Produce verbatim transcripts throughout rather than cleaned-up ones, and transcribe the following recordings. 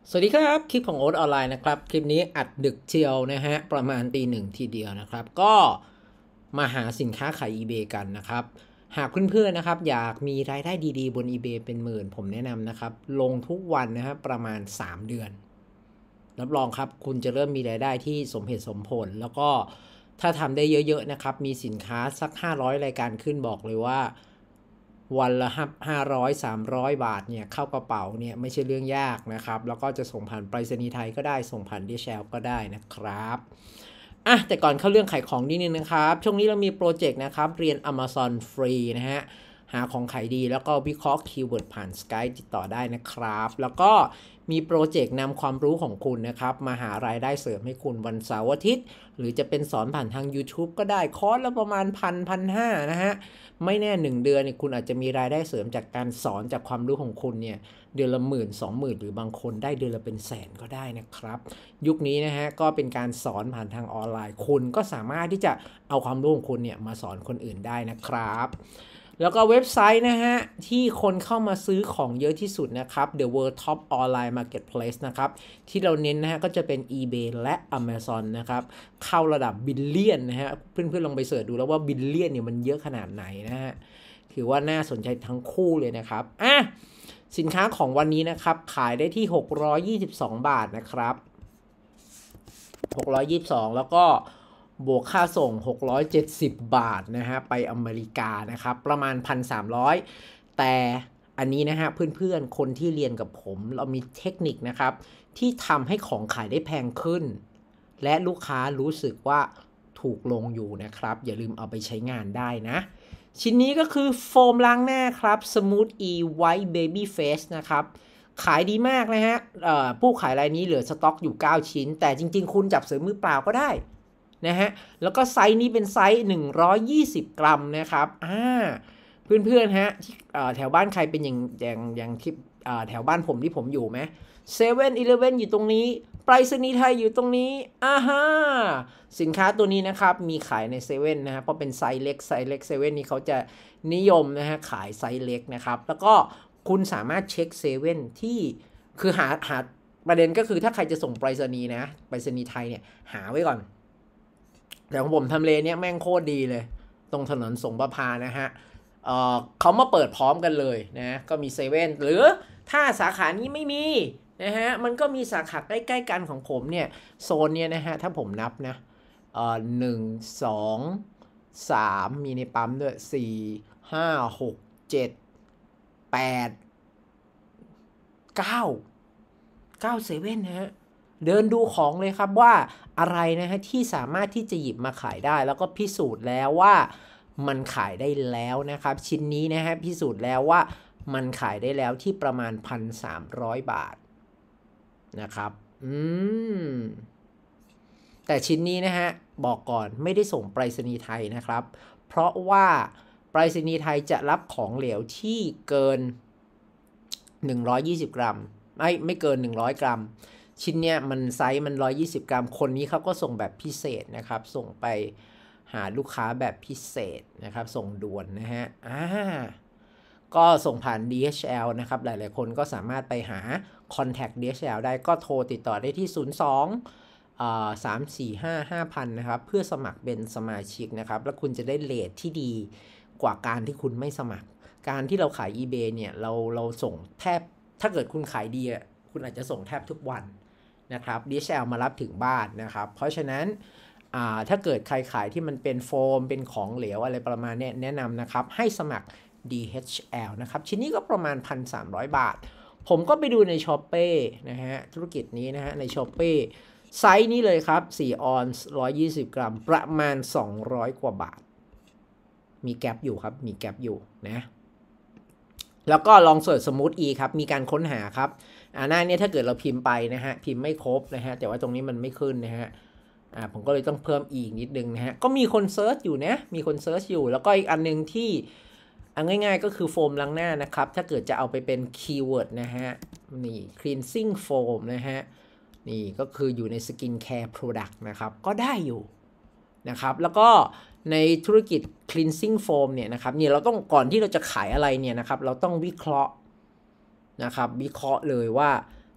สวัสดีครับคลิปของโอ๊ตออนไลน์นะครับคลิปนี้อัดดึกเชียวนะฮะประมาณตีหนึ่งทีเดียวนะครับก็มาหาสินค้าขาย eBay กันนะครับหากเพื่อนๆนะครับอยากมีรายได้ดีๆบน eBay เป็นหมื่นผมแนะนำนะครับลงทุกวันนะครับประมาณสามเดือนรับรองครับคุณจะเริ่มมีรายได้ที่สมเหตุสมผลแล้วก็ถ้าทำได้เยอะๆนะครับมีสินค้าสักห้าร้อยรายการขึ้นบอกเลยว่าวันละห้าร้อย สามร้อยบาทเนี่ยเข้ากระเป๋าเนี่ยไม่ใช่เรื่องยากนะครับแล้วก็จะส่งผ่านไปรษณีย์ไทยก็ได้ส่งผ่าน ดี เอช แอล ก็ได้นะครับอ่ะแต่ก่อนเข้าเรื่องขายของนิดนึงนะครับช่วงนี้เรามีโปรเจกต์นะครับเรียน Amazon ฟรีนะฮะหาของขายดีแล้วก็วิเคราะห์คีย์เวิร์ดผ่าน Skype ติดต่อได้นะครับแล้วก็มีโปรเจกต์นำความรู้ของคุณนะครับมาหารายได้เสริมให้คุณวันเสาร์อาทิตย์หรือจะเป็นสอนผ่านทาง YouTube ก็ได้คอร์สละประมาณพันพันห้านะฮะไม่แน่หนึ่งเดือนเนี่ยคุณอาจจะมีรายได้เสริมจากการสอนจากความรู้ของคุณเนี่ยเดือนละหมื่นสองหมื่นหรือบางคนได้เดือนละเป็นแสนก็ได้นะครับยุคนี้นะฮะก็เป็นการสอนผ่านทางออนไลน์คุณก็สามารถที่จะเอาความรู้ของคุณเนี่ยมาสอนคนอื่นได้นะครับแล้วก็เว็บไซต์นะฮะที่คนเข้ามาซื้อของเยอะที่สุดนะครับ The World Top Online Marketplace นะครับที่เราเน้นนะฮะก็จะเป็น eBay และ Amazon นะครับเข้าระดับบิลเลียนนะฮะเพื่อนๆลองไปเสิร์ชดูแล้วว่าบิลเลียนเนี่ยมันเยอะขนาดไหนนะฮะถือว่าน่าสนใจทั้งคู่เลยนะครับอ่ะสินค้าของวันนี้นะครับขายได้ที่หกร้อยยี่สิบสองบาทนะครับหกร้อยยี่สิบสองแล้วก็บวกค่าส่งหกร้อยเจ็ดสิบบาทนะฮะไปอเมริกานะครับประมาณ หนึ่งพันสามร้อย แต่อันนี้นะฮะเพื่อนๆคนที่เรียนกับผมเรามีเทคนิคนะครับที่ทำให้ของขายได้แพงขึ้นและลูกค้ารู้สึกว่าถูกลงอยู่นะครับอย่าลืมเอาไปใช้งานได้นะชิ้นนี้ก็คือโฟมล้างหน้าครับ Smooth E White Baby Face นะครับขายดีมากนะฮะผู้ขายรายนี้เหลือสต็อกอยู่เก้าชิ้นแต่จริงๆคุณจับเสือมือเปล่าก็ได้นะฮะแล้วก็ไซส์นี้เป็นไซส์หนึ่งร้อยยี่สิบกรัมนะครับอ่าเพื่อนๆฮะที่แถวบ้านใครเป็นอย่างอย่างอย่างที่แถวบ้านผมที่ผมอยู่ไหมเซเว่นอีเลฟเว่นอยู่ตรงนี้ไปรษณีย์ไทยอยู่ตรงนี้อ่าฮะสินค้าตัวนี้นะครับมีขายในเซเว่นนะฮะเพราะเป็นไซส์เล็กไซส์เล็กเซเว่นนี่เขาจะนิยมนะฮะขายไซส์เล็กนะครับแล้วก็คุณสามารถเช็คเซเว่นที่คือหาหาประเด็นก็คือถ้าใครจะส่งไปรษณีย์นะไปรษณีย์ไทยเนี่ยหาไว้ก่อนแต่ของผมทำเลเนี่ยแม่งโคตรดีเลยตรงถนนสงประพานะฮะ เอ่อเขามาเปิดพร้อมกันเลยนะก็มีเซเว่นหรือถ้าสาขานี้ไม่มีนะฮะมันก็มีสาขาใกล้ๆกันของผมเนี่ยโซนเนี่ยนะฮะถ้าผมนับนะเอ่อหนึ่งสองสามมีในปั๊มด้วยสี่ห้าหกเจ็ดแปดเก้าเก้าเซเว่นนะฮะเดินดูของเลยครับว่าอะไรนะฮะที่สามารถที่จะหยิบมาขายได้แล้วก็พิสูจน์แล้วว่ามันขายได้แล้วนะครับชิ้นนี้นะฮะพิสูจน์แล้วว่ามันขายได้แล้วที่ประมาณ หนึ่งพันสามร้อย บาทนะครับอืมแต่ชิ้นนี้นะฮะบอกก่อนไม่ได้ส่งไปรษณีย์ไทยนะครับเพราะว่าไปรษณีย์ไทยจะรับของเหลวที่เกินหนึ่งร้อยยี่สิบกรัมไม่ไม่เกินหนึ่งร้อยกรัมชิ้นเนี้ยมันไซส์มันหนึ่งร้อยยี่สิบกรัมคนนี้เขาก็ส่งแบบพิเศษนะครับส่งไปหาลูกค้าแบบพิเศษนะครับส่งด่วนนะฮะอ่าก็ส่งผ่าน ดี เอช แอล นะครับหลายๆคนก็สามารถไปหา Contact ดี เอช แอล ได้ก็โทรติดต่อได้ที่ศูนย์ สองสาม สี่ ห้า ห้าพันนะครับเพื่อสมัครเป็นสมาชิกนะครับแล้วคุณจะได้เรทที่ดีกว่าการที่คุณไม่สมัครการที่เราขาย eBay เนี่ยเราเราส่งแทบถ้าเกิดคุณขายดีอ่ะคุณอาจจะส่งแทบทุกวันนะครับ ดี เอช แอล มารับถึงบ้านนะครับเพราะฉะนั้นถ้าเกิดใครขายที่มันเป็นโฟมเป็นของเหลวอะไรประมาณนี้แนะนำนะครับให้สมัคร ดี เอช แอล นะครับชิ้นนี้ก็ประมาณ หนึ่งพันสามร้อย บาทผมก็ไปดูใน Shopee นะฮะธุรกิจนี้นะฮะใน Shopee ไซส์นี้เลยครับสี่ออนซ์หนึ่งร้อยยี่สิบกรัมประมาณสองร้อยกว่าบาทมีแกลบอยู่ครับมีแกลบอยู่นะแล้วก็ลองเสิร์ชสมูทอีครับมีการค้นหาครับอ่าหน้านี้ถ้าเกิดเราพิมพ์ไปนะฮะพิมพ์ไม่ครบนะฮะแต่ว่าตรงนี้มันไม่ขึ้นนะฮะอ่าผมก็เลยต้องเพิ่มอีกนิดนึงนะฮะก็มีคนเซิร์ชอยู่นะมีคนเซิร์ชอยู่แล้วก็อีกอันนึงที่เอาง่ายๆก็คือโฟมล้างหน้านะครับถ้าเกิดจะเอาไปเป็นคีย์เวิร์ดนะฮะนี่ cleansing foam นะฮะนี่ก็คืออยู่ใน skin care product นะครับก็ได้อยู่นะครับแล้วก็ในธุรกิจ cleansing foam เนี่ยนะครับเนี่ยเราต้องก่อนที่เราจะขายอะไรเนี่ยนะครับเราต้องวิเคราะห์นะครับวิเคราะห์เลยว่า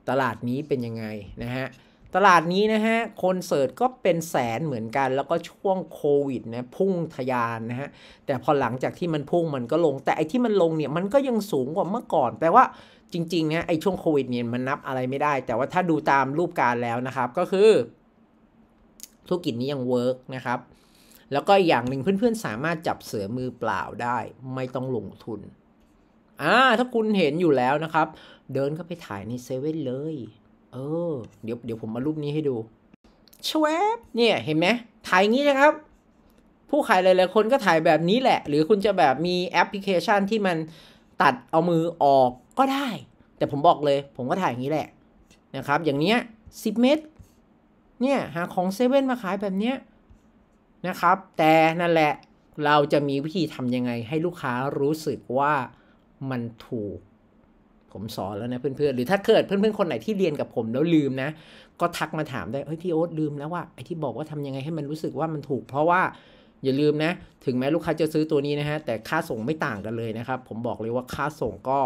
ตลาดนี้เป็นยังไงนะฮะตลาดนี้นะฮะคนเสิร์ชก็เป็นแสนเหมือนกันแล้วก็ช่วงโควิดนะพุ่งทะยานนะฮะแต่พอหลังจากที่มันพุ่งมันก็ลงแต่ไอ้ที่มันลงเนี่ยมันก็ยังสูงกว่าเมื่อก่อนแปลว่าจริงๆนะไอ้ช่วงโควิดเนี่ยมันนับอะไรไม่ได้แต่ว่าถ้าดูตามรูปการแล้วนะครับก็คือธุรกิจนี้ยังเวิร์กนะครับแล้วก็อย่างหนึ่งเพื่อนๆสามารถจับเสือมือเปล่าได้ไม่ต้องลงทุนอ่าถ้าคุณเห็นอยู่แล้วนะครับเดินเข้าไปถ่ายในเซเว่นเลยเออเดี๋ยวเดี๋ยวผมมารูปนี้ให้ดูชวบเนี่ยเห็นไหมถ่ายงี้นะครับผู้ขายหลายๆคนก็ถ่ายแบบนี้แหละหรือคุณจะแบบมีแอปพลิเคชันที่มันตัดเอามือออกก็ได้แต่ผมบอกเลยผมก็ถ่ายอย่างนี้แหละนะครับอย่างเนี้ยสิบเมตรเนี่ยหาของเซเว่นมาขายแบบเนี้ยนะครับแต่นั่นแหละเราจะมีวิธีทำยังไงให้ลูกค้ารู้สึกว่ามันถูกผมสอนแล้วนะเพื่อนๆหรือถ้าเกิดเพื่อนๆคนไหนที่เรียนกับผมแล้วลืมนะก็ทักมาถามได้เฮ้ยพี่โอ๊ตลืมแล้วว่าไอ้ที่บอกว่าทำยังไงให้มันรู้สึกว่ามันถูกเพราะว่าอย่าลืมนะถึงแม้ลูกค้าจะซื้อตัวนี้นะฮะแต่ค่าส่งไม่ต่างกันเลยนะครับผมบอกเลยว่าค่าส่งก็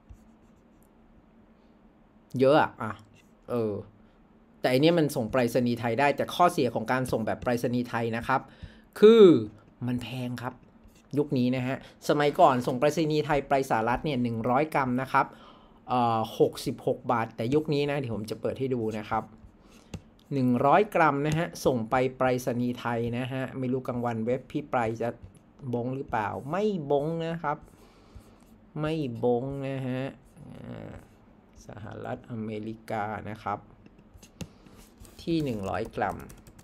เยอะอ่ะเออแต่อันนี้มันส่งไปรษณีย์ไทยได้แต่ข้อเสียของการส่งแบบไปรษณีย์ไทยนะครับคือมันแพงครับยุคนี้นะฮะสมัยก่อนส่งไปรษณีย์ไทยไปสหรัฐเนี่ยหนึ่งร้อยกรัมนะครับเอ่อหกสิบหกบาทแต่ยุคนี้นะเดี๋ยวผมจะเปิดให้ดูนะครับหนึ่งร้อยกรัมนะฮะส่งไปไปรษณีย์ไทยนะฮะไม่รู้กลางวันเว็บพี่ไปรจะบงหรือเปล่าไม่บงนะครับไม่บงนะฮะสหรัฐอเมริกานะครับที่หนึ่งร้อยกรัม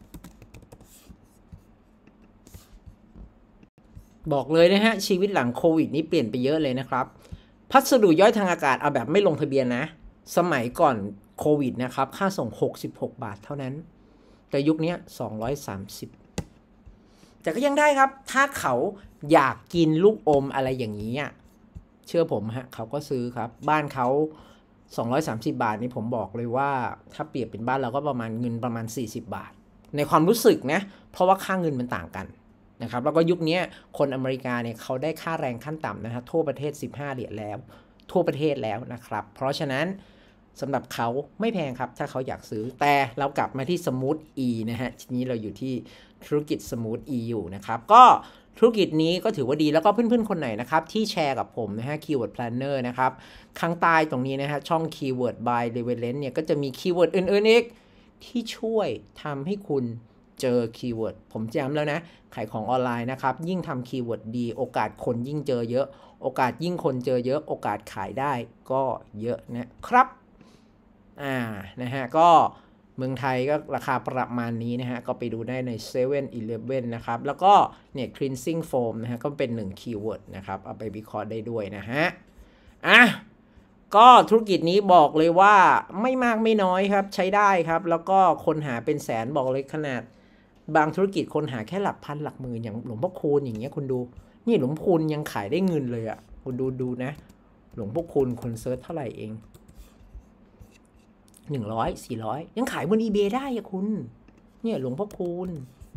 บอกเลยนะฮะชีวิตหลังโควิดนี้เปลี่ยนไปเยอะเลยนะครับพัสดุย่อยทางอากาศเอาแบบไม่ลงทะเบียนนะสมัยก่อนโควิดนะครับค่าส่งหกสิบหกบาทเท่านั้นแต่ยุคนี้สองร้อยสามสิบแต่ก็ยังได้ครับถ้าเขาอยากกินลูกอมอะไรอย่างนี้เชื่อผมฮะเขาก็ซื้อครับบ้านเขาสองร้อยสามสิบบาทนี่ผมบอกเลยว่าถ้าเปรียบเป็นบ้านเราก็ประมาณเงินประมาณสี่สิบบาทในความรู้สึกนะเพราะว่าค่าเงินมันต่างกันนะครับแล้วก็ยุคนี้คนอเมริกาเนี่ยเขาได้ค่าแรงขั้นต่ำนะฮะทั่วประเทศสิบห้าเหรียญแล้วทั่วประเทศแล้วนะครับเพราะฉะนั้นสำหรับเขาไม่แพงครับถ้าเขาอยากซื้อแต่เรากลับมาที่ Smooth E นะฮะทีนี้เราอยู่ที่ธุรกิจ Smooth E อยู่นะครับก็ธุรกิจนี้ก็ถือว่าดีแล้วก็เพื่อนๆคนไหนนะครับที่แชร์กับผมนะฮะ Keyword Planner นะครับข้างใต้ตรงนี้นะฮะช่อง Keyword by Relevance เนี่ยก็จะมีคีย์เวิร์ดอื่นๆอีกที่ช่วยทำให้คุณเจอคีย์เวิร์ดผมย้ำแล้วนะขายของออนไลน์นะครับยิ่งทำคีย์เวิร์ดดีโอกาสคนยิ่งเจอเยอะโอกาสยิ่งคนเจอเยอะโอกาสขายได้ก็เยอะนะครับอ่านะฮะก็เมืองไทยก็ราคาประมาณนี้นะฮะก็ไปดูได้ในเซเว่นอีเลฟเว่นนะครับแล้วก็เนี่ย cleansing foam นะฮะก็เป็นหนึ่งคีย์เวิร์ดนะครับเอาไปวิเคราะห์ได้ด้วยนะฮะอ่ะก็ธุรกิจนี้บอกเลยว่าไม่มากไม่น้อยครับใช้ได้ครับแล้วก็คนหาเป็นแสนบอกเลยขนาดบางธุรกิจคนหาแค่หลักพันหลักหมื่นอย่างหลวงพ่อคูณอย่างเงี้ยคุณดูนี่หลวงพ่อคูณยังขายได้เงินเลยอ่ะคุณดูดูนะหลวงพ่อคูณคนเซิร์ชเท่าไหร่เองหนึ่งร้อย สี่ร้อยยังขายบน eBay ได้อะคุณเนี่ยหลวงพ่อคูณ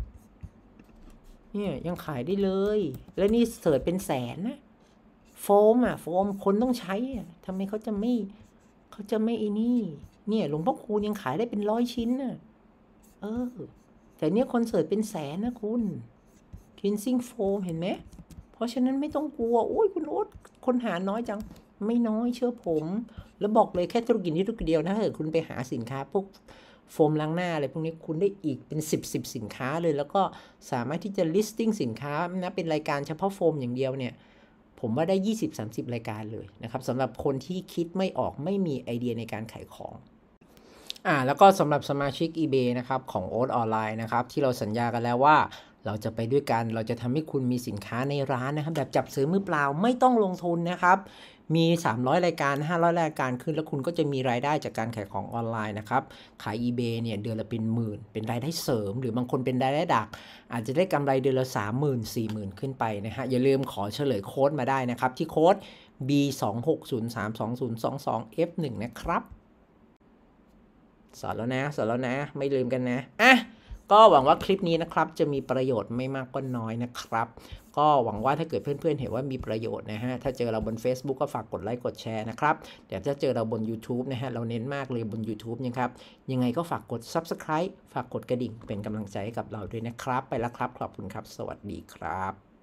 เนี่ยยังขายได้เลยและนี่เสิร์ชเป็นแสนนะโฟมอ่ะโฟมคนต้องใช้อ่ะทำไมเขาจะไม่เขาจะไม่ไอ้นี่เนี่ยหลวงพ่อคูณยังขายได้เป็นร้อยชิ้นน่ะเออแต่เนี่ยคนเสิร์ชเป็นแสนนะคุณ cleansing foam เห็นไหมเพราะฉะนั้นไม่ต้องกลัวโอ้ยคุณโอ๊ตคนหาน้อยจังไม่น้อยเชื่อผมแล้วบอกเลยแค่ธุรกิจนี้ธุรกิจเดียวนะถ้าเกิดคุณไปหาสินค้าพวกโฟมล้างหน้าอะไรพวกนี้คุณได้อีกเป็นสิบ สิบสินค้าเลยแล้วก็สามารถที่จะ listing สินค้านะเป็นรายการเฉพาะโฟมอย่างเดียวเนี่ยผมว่าได้ ยี่สิบถึงสามสิบ รายการเลยนะครับสำหรับคนที่คิดไม่ออกไม่มีไอเดียในการขายของอ่าแล้วก็สำหรับสมาชิก eBay นะครับของโอ๊ตออนไลน์นะครับที่เราสัญญากันแล้วว่าเราจะไปด้วยกันเราจะทำให้คุณมีสินค้าในร้านนะครับแบบจับซื้อมือเปล่าไม่ต้องลงทุนนะครับมีสามร้อยรายการห้าร้อยรายการขึ้นแล้วคุณก็จะมีรายได้จากการขายของออนไลน์นะครับขาย eBay เนี่ยเดือนละเป็นหมื่นเป็นรายได้เสริมหรือบางคนเป็นรายได้หลักอาจจะได้กำไรเดือนละ สามหมื่น สี่หมื่น ขึ้นไปนะฮะอย่าลืมขอเฉลยโค้ดมาได้นะครับที่โค้ด บี สองหกศูนย์สาม สองศูนย์สองสอง เอฟ หนึ่ง นะครับสอนแล้วนะสอนแล้วนะไม่ลืมกันนะอ่ะก็หวังว่าคลิปนี้นะครับจะมีประโยชน์ไม่มากก็น้อยนะครับก็หวังว่าถ้าเกิดเพื่อนๆเห็นว่ามีประโยชน์นะฮะถ้าเจอเราบน Facebook ก็ฝากกดไลค์กดแชร์นะครับเดี๋ยวถ้าเจอเราบน YouTube นะฮะเราเน้นมากเลยบน YouTube นะครับยังไงก็ฝากกด Subscribe ฝากกดกระดิ่งเป็นกำลังใจให้กับเราด้วยนะครับไปแล้วครับขอบคุณครับสวัสดีครับ